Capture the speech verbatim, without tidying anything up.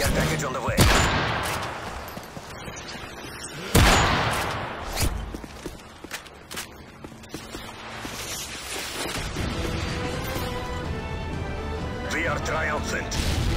Care package on the way. We are triumphant.